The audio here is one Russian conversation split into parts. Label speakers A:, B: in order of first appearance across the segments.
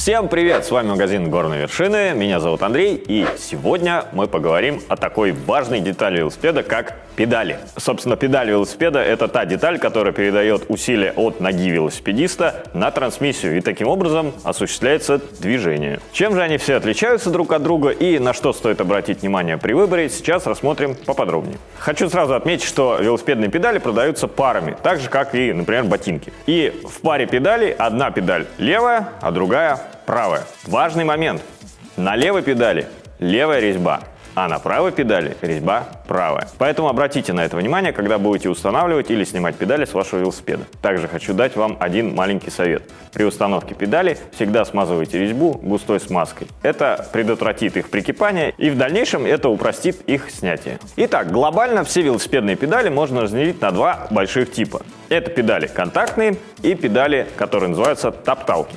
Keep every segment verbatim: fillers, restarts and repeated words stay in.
A: Всем привет! С вами магазин Горные Вершины, меня зовут Андрей, и сегодня мы поговорим о такой важной детали велосипеда, как педали. Собственно, педаль велосипеда – это та деталь, которая передает усилие от ноги велосипедиста на трансмиссию, и таким образом осуществляется движение. Чем же они все отличаются друг от друга и на что стоит обратить внимание при выборе, сейчас рассмотрим поподробнее. Хочу сразу отметить, что велосипедные педали продаются парами, так же, как и, например, ботинки. И в паре педалей одна педаль левая, а другая правая. Важный момент. На левой педали левая резьба, а на правой педали резьба правая. Поэтому обратите на это внимание, когда будете устанавливать или снимать педали с вашего велосипеда. Также хочу дать вам один маленький совет. При установке педали всегда смазывайте резьбу густой смазкой. Это предотвратит их прикипание и в дальнейшем это упростит их снятие. Итак, глобально все велосипедные педали можно разделить на два больших типа. Это педали контактные и педали, которые называются топталки.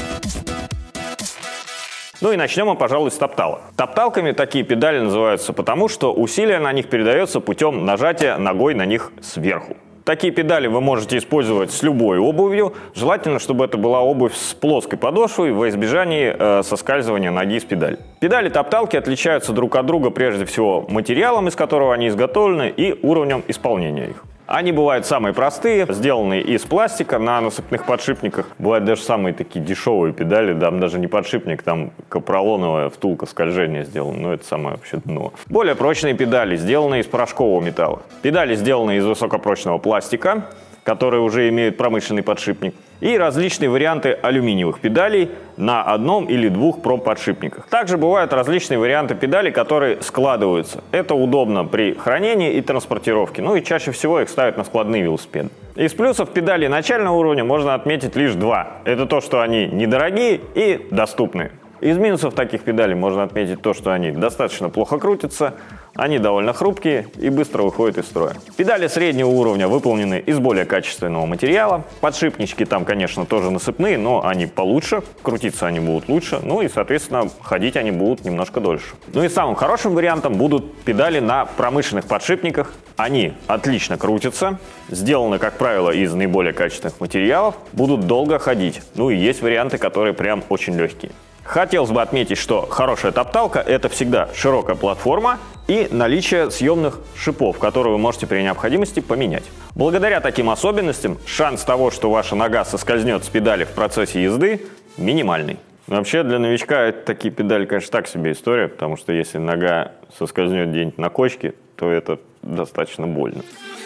A: Ну и начнем мы, пожалуй, с топталок. Топталками такие педали называются потому, что усилие на них передается путем нажатия ногой на них сверху. Такие педали вы можете использовать с любой обувью. Желательно, чтобы это была обувь с плоской подошвой во избежание э, соскальзывания ноги с педали. Педали-топталки отличаются друг от друга прежде всего материалом, из которого они изготовлены, и уровнем исполнения их. Они бывают самые простые, сделанные из пластика на насыпных подшипниках. Бывают даже самые такие дешевые педали, там даже не подшипник, там капролоновая втулка скольжения сделана, но это самое вообще дно. Более прочные педали, сделанные из порошкового металла. Педали, сделанные из высокопрочного пластика, которые уже имеют промышленный подшипник. И различные варианты алюминиевых педалей на одном или двух промподшипниках. Также бывают различные варианты педалей, которые складываются. Это удобно при хранении и транспортировке. Ну и чаще всего их ставят на складные велосипеды. Из плюсов педалей начального уровня можно отметить лишь два. Это то, что они недорогие и доступные. Из минусов таких педалей можно отметить то, что они достаточно плохо крутятся, они довольно хрупкие и быстро выходят из строя. Педали среднего уровня выполнены из более качественного материала. Подшипнички там, конечно, тоже насыпные, но они получше, крутиться они будут лучше, ну и, соответственно, ходить они будут немножко дольше. Ну и самым хорошим вариантом будут педали на промышленных подшипниках. Они отлично крутятся, сделаны, как правило, из наиболее качественных материалов, будут долго ходить. Ну и есть варианты, которые прям очень легкие. Хотелось бы отметить, что хорошая топталка – это всегда широкая платформа и наличие съемных шипов, которые вы можете при необходимости поменять. Благодаря таким особенностям шанс того, что ваша нога соскользнет с педали в процессе езды, минимальный. Но вообще для новичка такие педали, конечно, так себе история, потому что если нога соскользнет где-нибудь на кочке, то это достаточно больно.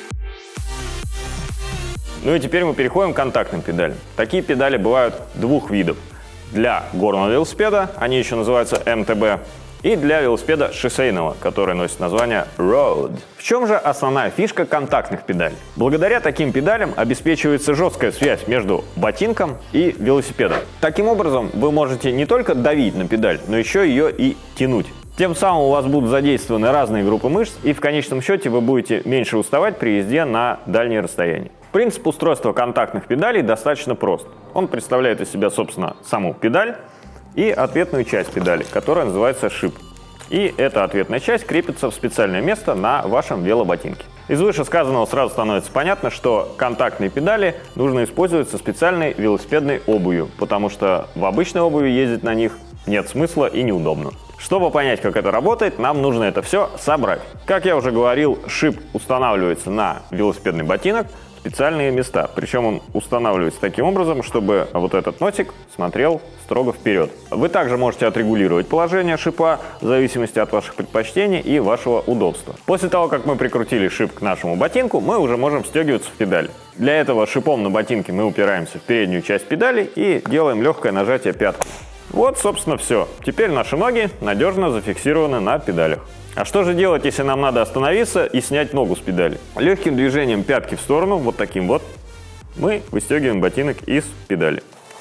A: Ну и теперь мы переходим к контактным педалям. Такие педали бывают двух видов. Для горного велосипеда, они еще называются эм тэ бэ, и для велосипеда шоссейного, который носит название Road. В чем же основная фишка контактных педалей? Благодаря таким педалям обеспечивается жесткая связь между ботинком и велосипедом. Таким образом, вы можете не только давить на педаль, но еще ее и тянуть. Тем самым у вас будут задействованы разные группы мышц, и в конечном счете вы будете меньше уставать при езде на дальние расстояния. Принцип устройства контактных педалей достаточно прост. Он представляет из себя, собственно, саму педаль и ответную часть педали, которая называется шип. И эта ответная часть крепится в специальное место на вашем велоботинке. Из вышесказанного сразу становится понятно, что контактные педали нужно использовать со специальной велосипедной обувью, потому что в обычной обуви ездить на них нет смысла и неудобно. Чтобы понять, как это работает, нам нужно это все собрать. Как я уже говорил, шип устанавливается на велосипедный ботинок в специальные места. Причем он устанавливается таким образом, чтобы вот этот носик смотрел строго вперед. Вы также можете отрегулировать положение шипа в зависимости от ваших предпочтений и вашего удобства. После того, как мы прикрутили шип к нашему ботинку, мы уже можем встегиваться в педаль. Для этого шипом на ботинке мы упираемся в переднюю часть педали и делаем легкое нажатие пяткой. Вот, собственно, все. Теперь наши ноги надежно зафиксированы на педалях. А что же делать, если нам надо остановиться и снять ногу с педали? Легким движением пятки в сторону, вот таким вот, мы выстегиваем ботинок из педали.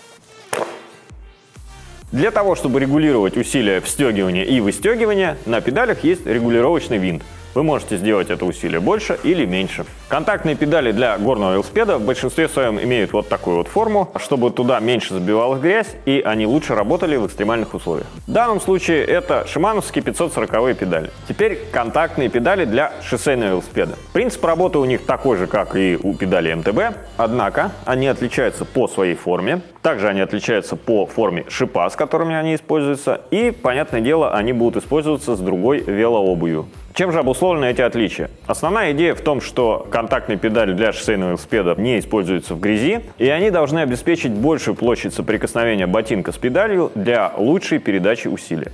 A: Для того, чтобы регулировать усилия встегивания и выстегивания, на педалях есть регулировочный винт. Вы можете сделать это усилие больше или меньше. Контактные педали для горного велосипеда в большинстве своем имеют вот такую вот форму, чтобы туда меньше забивалась грязь и они лучше работали в экстремальных условиях. В данном случае это шимановские пятьсот сороковые педали. Теперь контактные педали для шоссейного велосипеда. Принцип работы у них такой же, как и у педалей эм тэ бэ, однако они отличаются по своей форме. Также они отличаются по форме шипа, с которыми они используются, и, понятное дело, они будут использоваться с другой велообувью. Чем же обусловлены эти отличия? Основная идея в том, что контактные педали для шоссейного велосипеда не используются в грязи, и они должны обеспечить большую площадь соприкосновения ботинка с педалью для лучшей передачи усилия.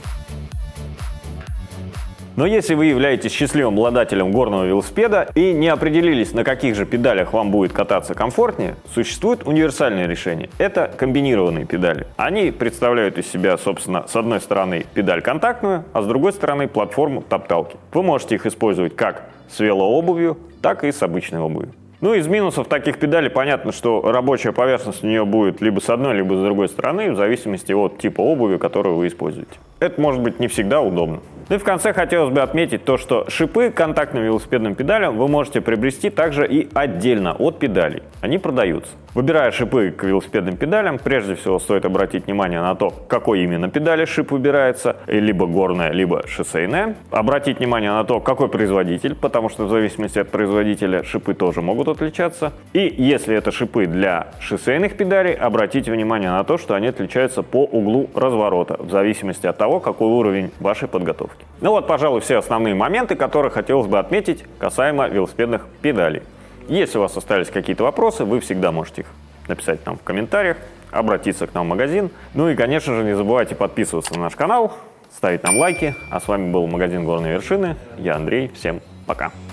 A: Но если вы являетесь счастливым обладателем горного велосипеда и не определились, на каких же педалях вам будет кататься комфортнее, существует универсальное решение. Это комбинированные педали. Они представляют из себя, собственно, с одной стороны педаль контактную, а с другой стороны платформу топталки. Вы можете их использовать как с велообувью, так и с обычной обувью. Ну, из минусов таких педалей понятно, что рабочая поверхность у нее будет либо с одной, либо с другой стороны, в зависимости от типа обуви, которую вы используете. Это может быть не всегда удобно. Ну и в конце хотелось бы отметить то, что шипы к контактным велосипедным педалям вы можете приобрести также и отдельно от педалей. Они продаются. Выбирая шипы к велосипедным педалям, прежде всего стоит обратить внимание на то, какой именно педали шип выбирается, либо горная, либо шоссейная. Обратить внимание на то, какой производитель, потому что в зависимости от производителя шипы тоже могут отличаться. И если это шипы для шоссейных педалей, обратите внимание на то, что они отличаются по углу разворота, в зависимости от того, какой уровень вашей подготовки. Ну вот, пожалуй, все основные моменты, которые хотелось бы отметить касаемо велосипедных педалей. Если у вас остались какие-то вопросы, вы всегда можете их написать нам в комментариях, обратиться к нам в магазин. Ну и, конечно же, не забывайте подписываться на наш канал, ставить нам лайки. А с вами был магазин «Горные вершины». Я Андрей. Всем пока.